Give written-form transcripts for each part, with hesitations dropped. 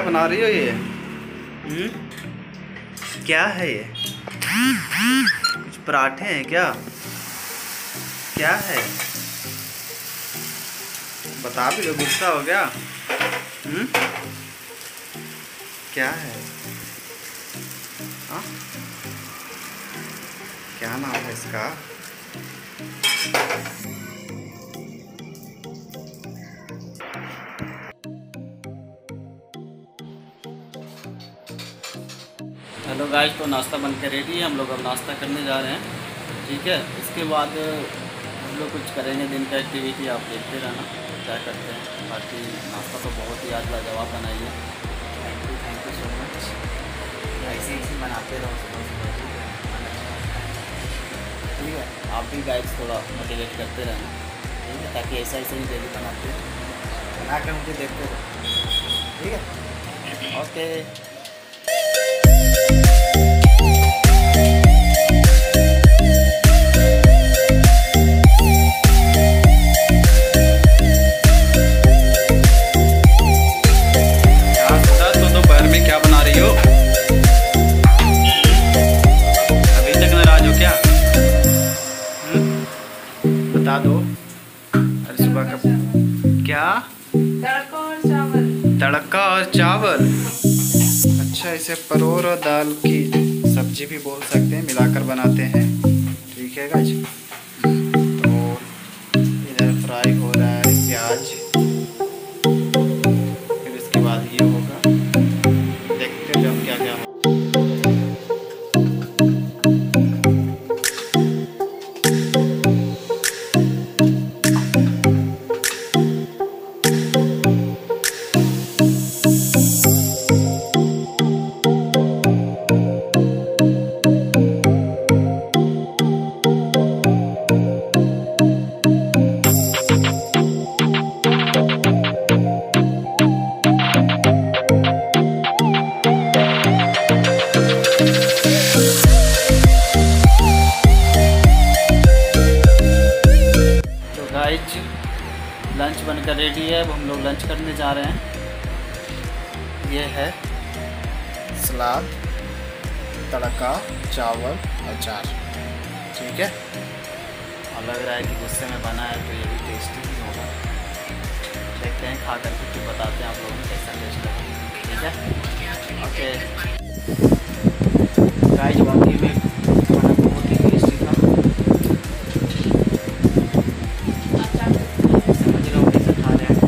बना रही हो ये? क्या है ये? कुछ पराठे हैं क्या? क्या है? बता भी दो, गुस्सा हो गया? क्या है? हाँ? क्या नाम है इसका? हेलो गाइस, तो नाश्ता बनकर रेडी है। हम लोग अब नाश्ता करने जा रहे हैं, ठीक है। इसके बाद हम लोग कुछ करेंगे, दिन का एक्टिविटी आप देखते रहना क्या करते हैं। बाकी नाश्ता तो बहुत ही आज लाजवाब बनाई है। Thank you so much. ऐसे ही बनाते रहो सुबह सुबह, ठीक है। आप भी गाइस थोड़ा मोटिवेट करते रहना, ठीक है, ताकि ऐसा ऐसे ही डेली बनाते बना कर मुझे देखते रहो, ठीक है। ओके। बता दो। अरे सुबह का क्या? तड़का और चावल। तड़का और चावल। अच्छा, इसे परोर और दाल की सब्जी भी बोल सकते हैं, मिलाकर बनाते हैं, ठीक है गाइस। तो इधर फ्राई हो रहा है प्याज, फिर इसके बाद ये होगा, देखते हैं क्या क्या हो। लंच बनकर रेडी है। अब हम लोग लंच करने जा रहे हैं। ये है सलाद, तड़का, चावल, अचार, ठीक है। और लग रहा है कि गुस्से में बना है, तो ये भी टेस्टी ही होगा। देखते हैं, खा करके फिर बताते हैं आप लोगों को कैसा टेस्ट लगा, ठीक है। ओके गाइस, वाकई में खाना बहुत ही टेस्टी था। समझ लो कैसे खा रहे हैं,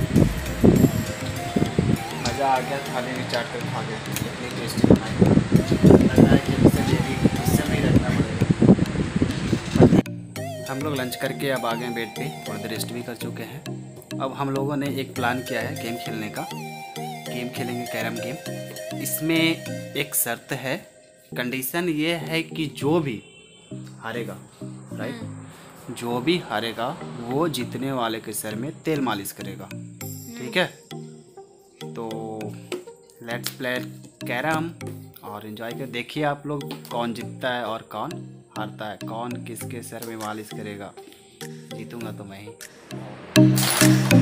मज़ा आ गया। थाली भी चाट कर खा गए, इतनी टेस्टी बनाई। लग रहा है कि इससे नहीं रखना पड़ेगा। हम लोग लंच करके अब आ गए बेड पे, थोड़ी देर रेस्ट भी कर चुके हैं। अब हम लोगों ने एक प्लान किया है गेम खेलने का। गेम खेलेंगे, कैरम गेम। इसमें एक शर्त है, कंडीशन ये है कि जो भी हारेगा, राइट, जो भी हारेगा वो जीतने वाले के सर में तेल मालिश करेगा, ठीक है। तो लेट्स प्ले कैरम और एंजॉय कर। देखिए आप लोग कौन जीतता है और कौन हारता है, कौन किसके सर में मालिश करेगा। जीतूंगा तो मैं ही।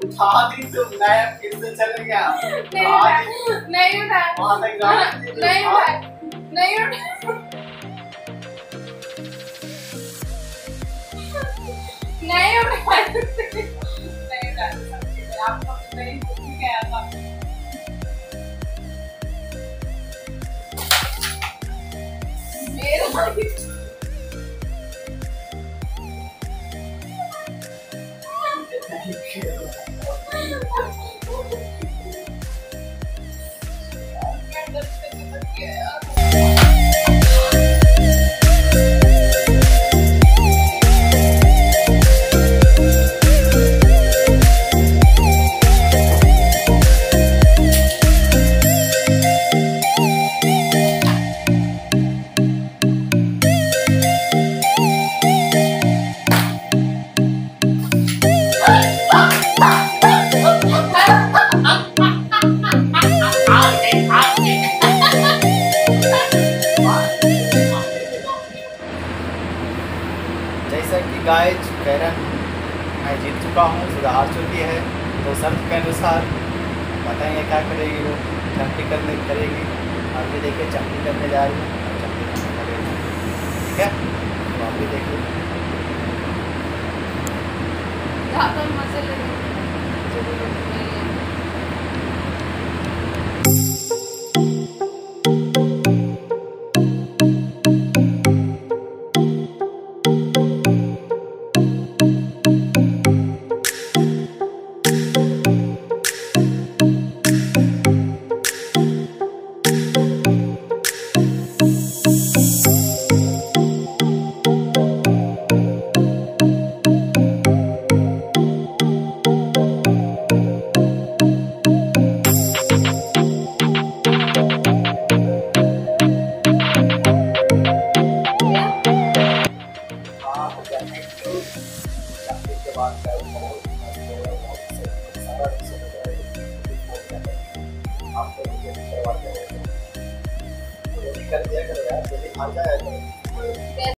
दादी तुम मैं फिर से चल गया। नहीं उठा वहाँ तक जाना नहीं उठा नहीं उठा नहीं उठा आपको नहीं गया था। मेरा जैसा कि गाइज कैरम मैं जीत चुका हूँ, सुधा हार चुकी है, तो शर्त के अनुसार बताएंगे क्या करेगी वो। चम्पी करेगी, अभी देखिए चम्पी करने जा रही है और चम्पी करने करेगी, ठीक है। तो आप भी देखिए मजे कर दिया करो यार, जल्दी आ जाए।